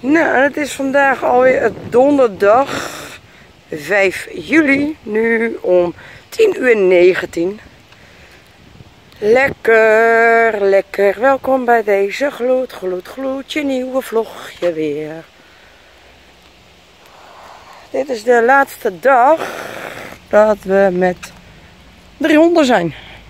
Nou, het is vandaag alweer donderdag 5 juli, nu om 10:19. Lekker, lekker. Welkom bij deze gloedje nieuwe vlogje weer. Dit is de laatste dag dat we met 3 honden zijn.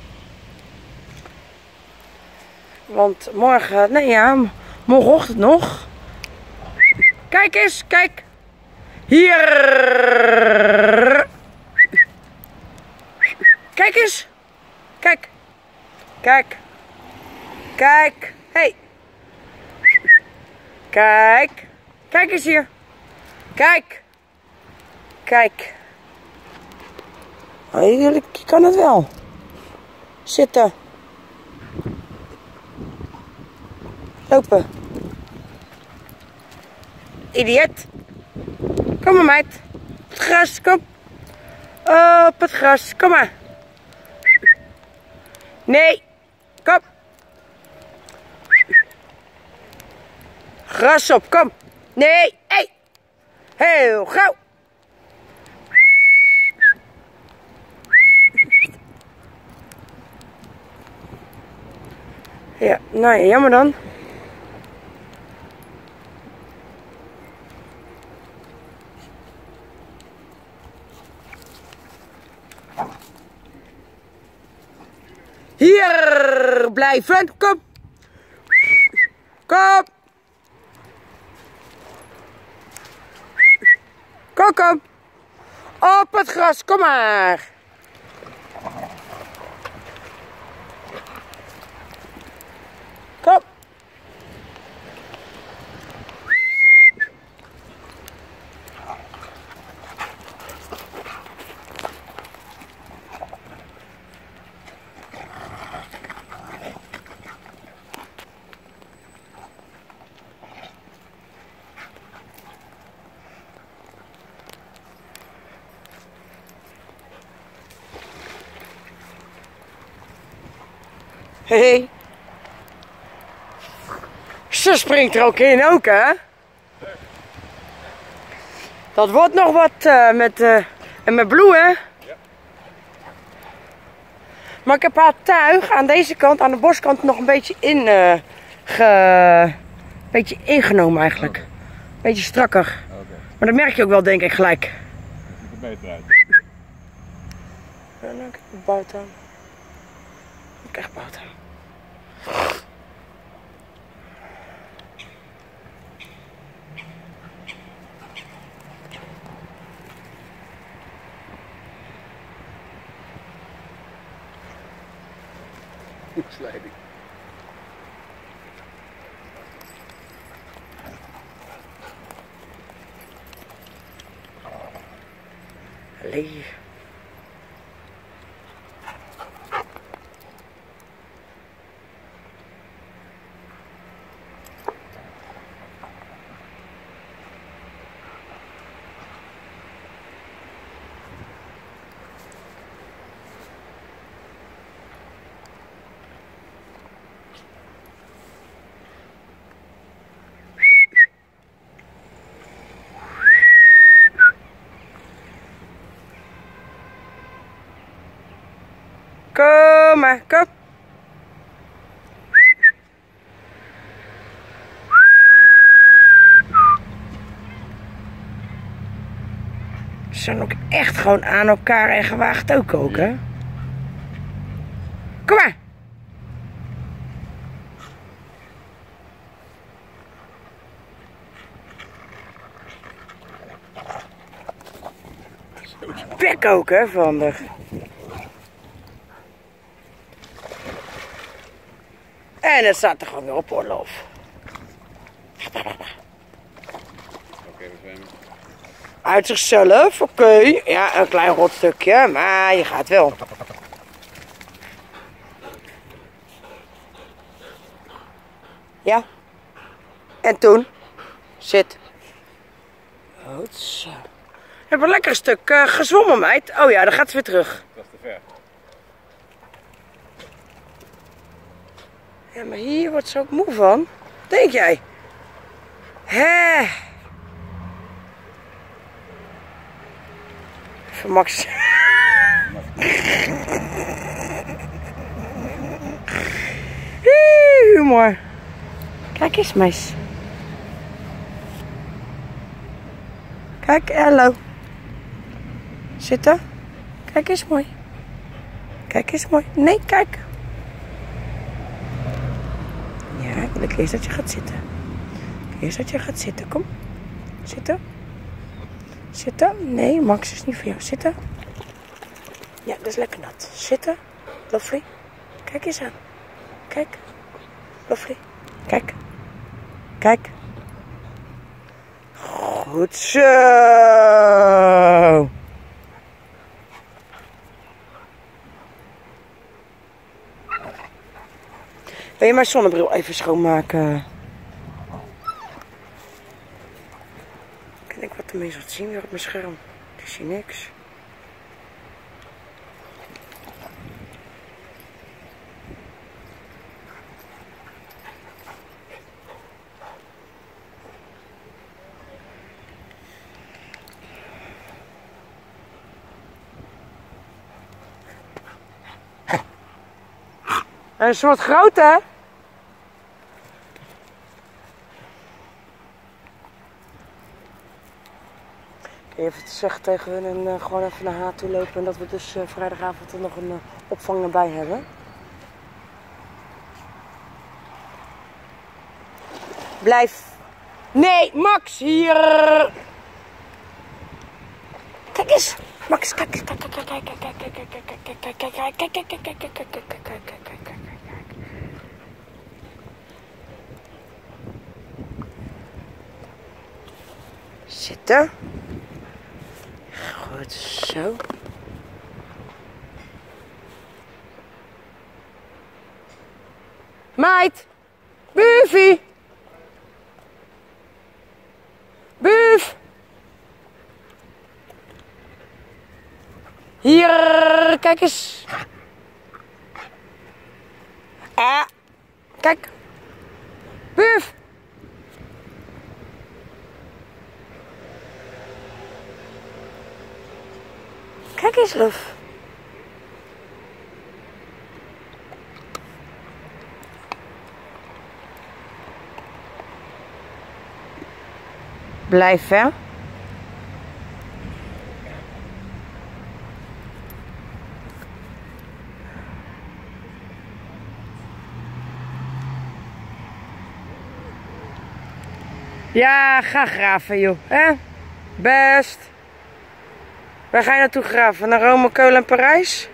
Want morgen, nee ja, morgenochtend nog. Kijk eens, kijk. Hier. Kijk eens. Kijk. Kijk. Kijk. Hey. Kijk. Kijk eens hier. Kijk. Kijk. Oh, je kan het wel. Zitten. Lopen. Idiot. Kom maar meid. Op het gras, kom. Op het gras, kom maar. Nee. Kom. Gras op, kom. Nee. Hey. Heel gauw. Ja, nou ja, jammer dan. Hier blijven, kom. Kom. Kom, kom. Op het gras, kom maar. Kom. Hey. Ze springt er ook in, hè? Dat wordt nog wat met Blue, hè? Ja. Maar ik heb haar tuig aan deze kant, aan de borstkant, nog een beetje beetje ingenomen eigenlijk. Okay. Beetje strakker. Okay. Maar dat merk je ook wel, denk ik, gelijk. Dat ziet er beter uit. Ja, nou, ik heb buiten aan. Ik heb echt buiten aan. Slijding. Leeg. Kom maar, kom. Ze zijn ook echt gewoon aan elkaar en gewaagd ook, hè? Kom maar. Bek ook, hè, van de... En het staat er gewoon weer op, oorlog. Oké, we zwemmen. Uit zichzelf, oké. Ja, een klein rotstukje, maar je gaat wel. Ja. En toen? Zit. Goed zo. Je hebt een lekker stuk gezwommen, meid. Oh ja, dan gaat ze weer terug. Dat is te ver. Ja, maar hier wordt ze ook moe van. Denk jij? Hè? Even Max. Humor. Kijk eens, meis. Kijk, hallo. Zitten. Kijk eens mooi. Kijk eens mooi. Nee, kijk. Ja, ik wil eerst dat je gaat zitten. Eerst dat je gaat zitten. Kom. Zitten. Zitten. Nee, Max is niet voor jou. Zitten. Ja, dat is lekker nat. Zitten. Lovely. Kijk eens aan. Kijk. Lovely. Kijk. Kijk. Goed zo. Wil je mijn zonnebril even schoonmaken? Kan ik wat ermee zult zien weer op mijn scherm? Ik zie niks. Een soort groot, hè? Even te zeggen tegen hun en gewoon even naar haar toe lopen. En dat we dus vrijdagavond er nog een opvang erbij hebben. Blijf. Nee, Max, hier. Kijk eens. Max, kijk eens. Kijk, kijk, kijk, kijk, kijk, kijk, kijk, kijk, kijk, kijk, kijk, kijk, kijk, kijk, kijk, kijk, kijk, kijk, kijk, kijk. Zitten. Goed zo. Meid. Buffy. Buf. Hier, kijk eens. Kijk. Buf. Kijk eens, lief. Blijf, hè. Ja, ga graven, joh. Hè? Best. Waar ga je naartoe graven? Naar Rome, Keulen en Parijs?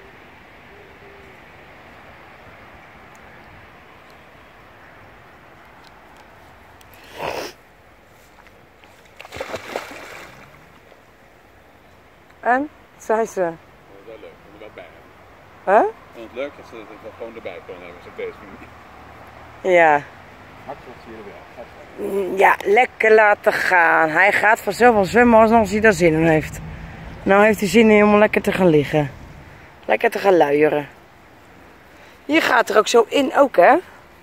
En? Wat zei ze? Dat is wel leuk, om er wel bij hebben. Huh? Ik vond het leuk dat ze het wel gewoon erbij kon hebben op deze manier. Ja. Hartelijk zie je wel. Ja, lekker laten gaan. Hij gaat vanzelf wel zwemmen als hij daar zin in heeft. Nou heeft hij zin in om lekker te gaan liggen. Lekker te gaan luieren. Je gaat er ook zo in ook, hè?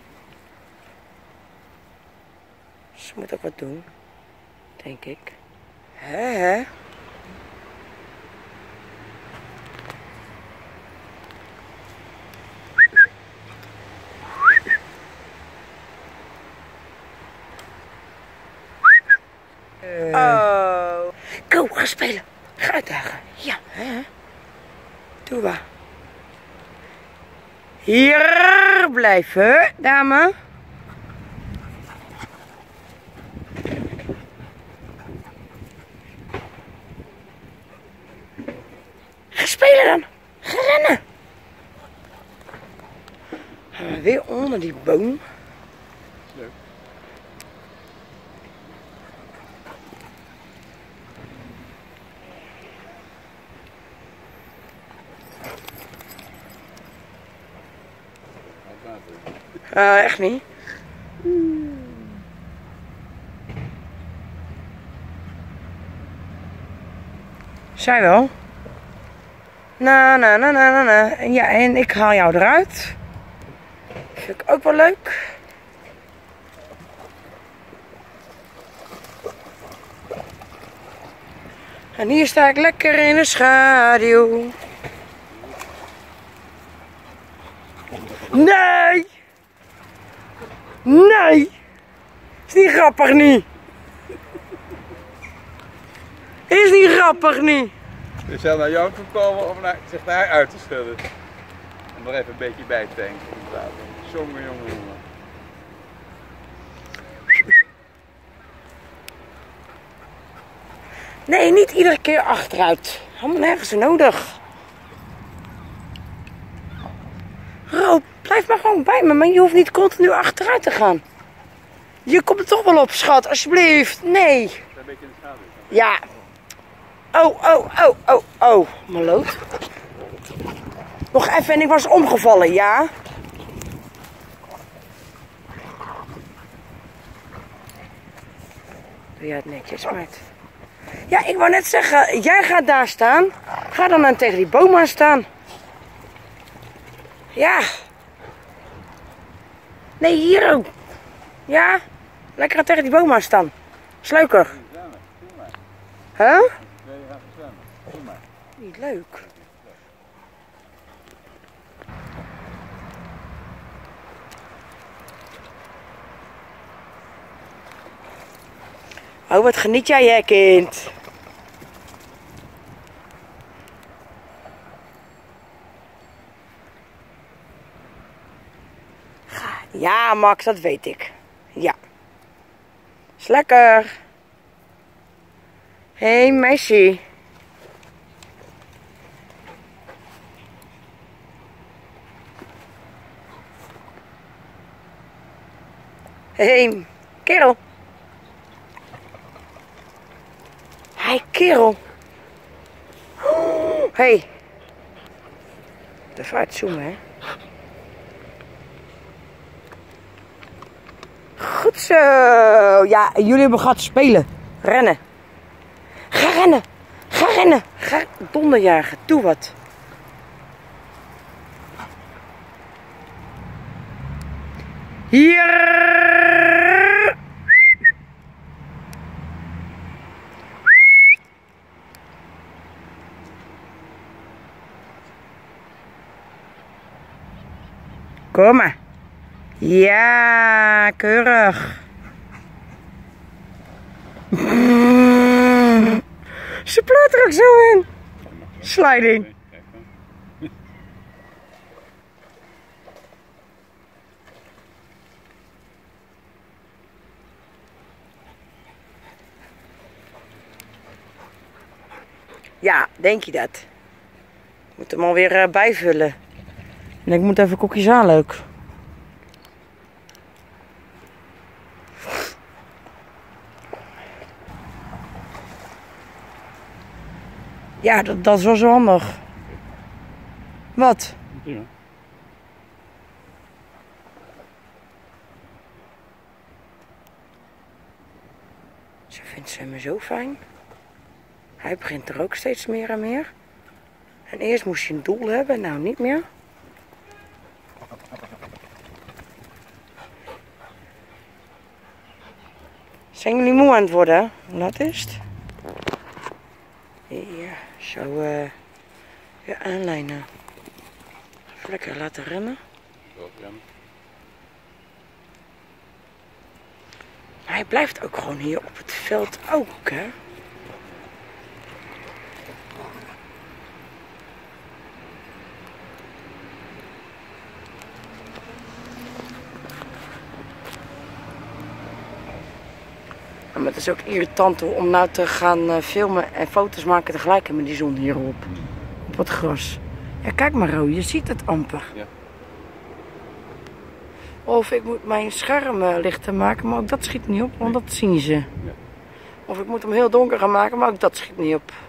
Ze moet ook wat doen. Denk ik. Hè? Oh. Go, ga spelen. Ga uitdagen. Ja, hè? Doe maar. Hier blijven, dame. Ga spelen dan. Ga rennen. Gaan we weer onder die boom. Leuk. Echt niet. Zij wel. Na. Ja, en ik haal jou eruit. Vind ik ook wel leuk. En hier sta ik lekker in de schaduw. Nee! Nee! Is niet grappig niet. Is niet grappig niet. Je zal naar jou toe komen om zich daar uit te schudden. En nog even een beetje bij te tanken. Jongen, jongen, jongen. Nee, niet iedere keer achteruit. Helemaal nergens nodig. Roop, blijf maar gewoon bij me, maar je hoeft niet continu achteruit te gaan. Je komt er toch wel op, schat, alsjeblieft. Nee. Een beetje in de schaduw. Ja. Oh, mijn lood. Nog even en ik was omgevallen, ja. Doe jij het netjes, meid. Ja, ik wou net zeggen, jij gaat daar staan. Ga dan tegen die boom aan staan. Ja. Nee, hier ook. Ja. Lekker tegen die boom aan staan. Is leuker. Huh? Nee, je gaat zwemmen. Doe maar. Niet leuk. Oh, wat geniet jij, hè, kind? Ja, Max, dat weet ik. Ja. Is lekker. Hé, hey, meisje. Hé, hey, kerel. Hé, kerel. Hé. Hey. Even uitzoomen, hè. Goed zo. Ja, jullie hebben gehad spelen. Rennen. Ga rennen. Ga rennen. Ga donderjagen. Doe wat. Hier. Kom maar. Ja, keurig. Ze pleurt er ook zo in. Sliding. Ja, denk je dat? Ik moet hem alweer bijvullen. En ik moet even koekjes aan, leuk. Ja, dat is wel zo handig. Wat? Ja. Ze vindt zwemmen zo fijn. Hij begint er ook steeds meer en meer. En eerst moest je een doel hebben, nou niet meer. Zijn jullie moe aan het worden? Wat is het? Hier, zo weer aanlijnen. Even lekker laten rennen. Maar hij blijft ook gewoon hier op het veld ook, hè? Maar het is ook irritant om nou te gaan filmen en foto's maken tegelijk met die zon hierop. Op het gras. Ja, kijk maar, Ro, je ziet het amper. Ja. Of ik moet mijn scherm lichter maken, maar ook dat schiet niet op, want dat zien ze. Ja. Of ik moet hem heel donker gaan maken, maar ook dat schiet niet op.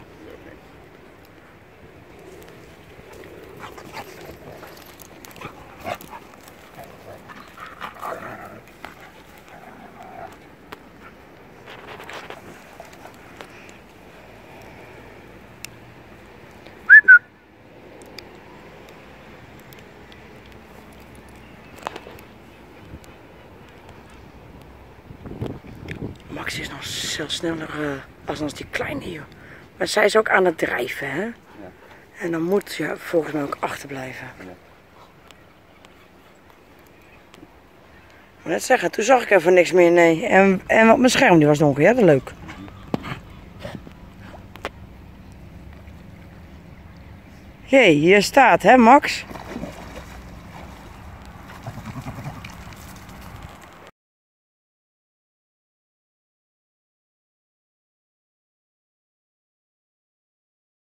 Max is nog veel sneller als die kleine hier. Maar zij is ook aan het drijven, hè? Ja. En dan moet je volgens mij ook achterblijven. Ja. Ik wil net zeggen, toen zag ik even niks meer, nee. En op mijn scherm die was donker, ja, dat is leuk. Jee, hier staat, hè Max?